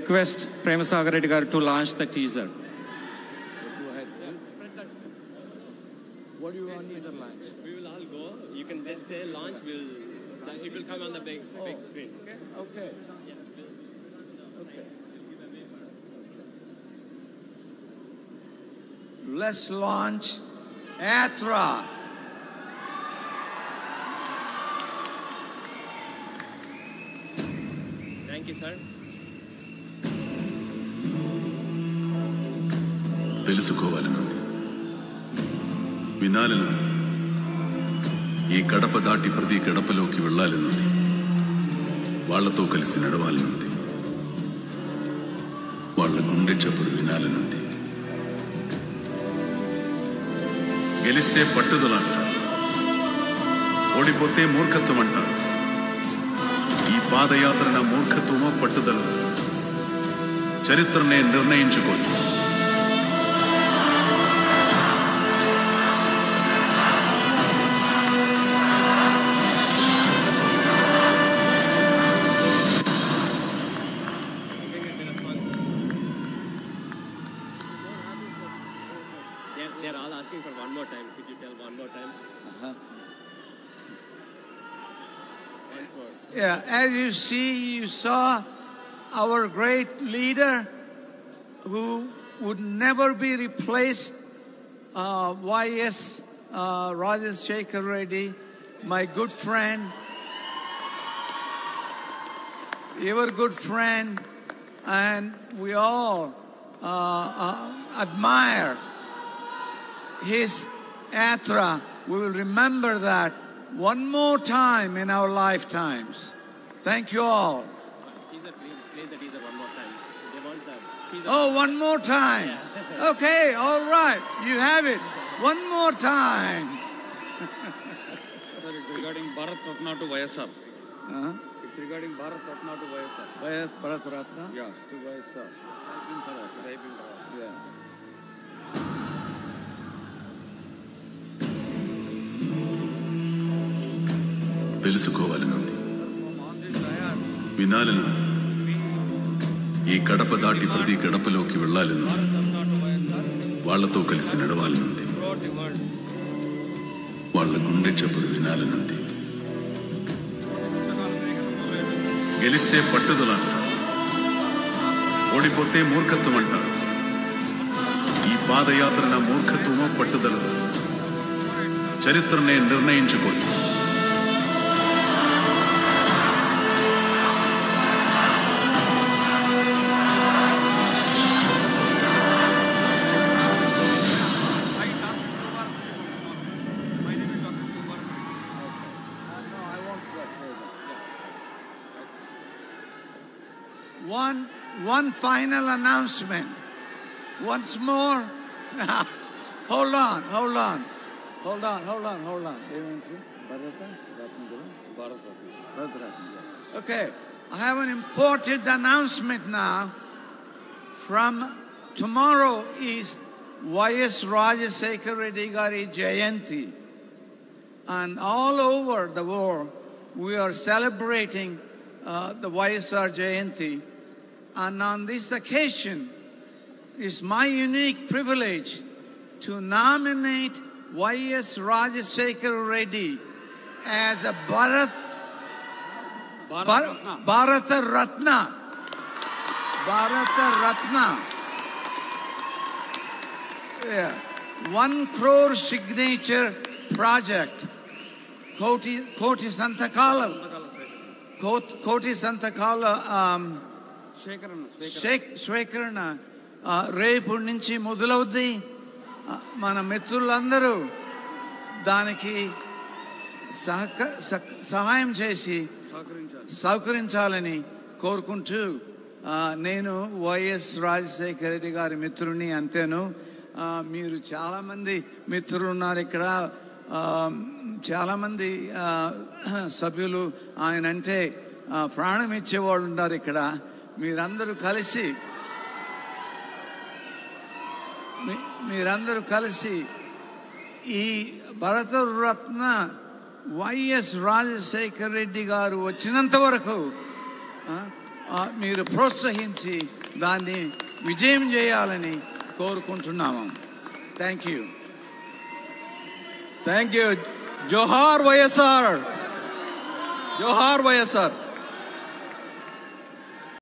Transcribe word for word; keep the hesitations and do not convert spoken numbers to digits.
request Rajasekhara Reddy garu to launch the teaser. Go ahead. What do you want? Teaser launch. We will all go. You can just say launch. We'll. It will come on the big, Oh. big screen. Okay. Okay. Okay. Let's launch Yatra. Thank you, sir. తెలుసుకోవాలనుంది, వినాలనుంది, ఈ గడప దాటి ప్రతి గడపలోకి వెళ్ళాలనుంది, వాళ్లతో కలిసి నడవాలనుంది, వాళ్ళ గుండె చప్పుడు వినాలనుంది. గెలిస్తే పట్టుదల అంటారు, ఓడిపోతే మూర్ఖత్వం అంటారు. ఈ పాదయాత్ర నా మూర్ఖత్వమో పట్టుదల చరిత్రనే నిర్ణయించుకోండి. They are all asking for one more time. Could you tell one more time? Uh-huh. Once more. Yeah, as you see, you saw our great leader who would never be replaced, uh, Y S uh, Rajasekhara Reddy, my good friend, your good friend, and we all uh, uh, admire his Yatra. We will remember that one more time in our lifetimes. Thank you all. Teaser, please play the teaser one more time. They want the teaser. Oh, one more time. Yeah. Okay, all right. You have it. One more time. Sir, it's regarding Bharat Ratna to Y S R. Uh-huh. It's regarding Bharat Ratna to Y S R. Bharat Bharat Ratna Yeah. to Y S R. Typing Bharat, typing Bharat. Yeah. తెలుసుకోవాలనుంది, వినాలనుంది, ఈ గడప దాటి ప్రతి గడపలోకి వెళ్ళాలనుంది, వాళ్లతో కలిసి నడవాలనుంది, వాళ్ళ గుండె చప్పుడు వినాలనుంది. గెలిస్తే పట్టుదల అంటారు, ఓడిపోతే మూర్ఖత్వం అంటారు. ఈ పాదయాత్ర నా మూర్ఖత్వమో పట్టుదల చరిత్రనే నిర్ణయించుకోండి. One, one final announcement. Once more. Hold on, hold on. Hold on, hold on, hold on. Okay, I have an important announcement now. From tomorrow is Y S Rajasekhara Reddy Gari Jayanti. And all over the world, we are celebrating uh, the Y S R Jayanti. And on this occasion, it's my unique privilege to nominate Y S Rajasekhara Reddy as a Bharat, Bharat Bharata Ratna. Bharata Ratna. Yeah. One crore signature project. Koti, Koti Santakala. Koti Santakala. Um, స్వీకరణ రేపు నుంచి మొదలవుద్ది. మన మిత్రులందరూ దానికి సహక సహాయం చేసి సహకరించాలని కోరుకుంటూ నేను వైఎస్ రాజశేఖర రెడ్డి గారి మిత్రుని. అంతేను, మీరు చాలామంది మిత్రులు ఉన్నారు ఇక్కడ, చాలామంది సభ్యులు ఆయన అంటే ప్రాణం ఇచ్చేవాళ్ళు ఉన్నారు ఇక్కడ. మీరందరూ కలిసి మీరందరూ కలిసి ఈ భరతరత్న వైఎస్ రాజశేఖర రెడ్డి గారు వచ్చినంత వరకు మీరు ప్రోత్సహించి దాన్ని విజయం చేయాలని కోరుకుంటున్నాము. Thank you. Thank you. జోహార్ వైఎస్ఆర్. జోహార్ వైఎస్ఆర్.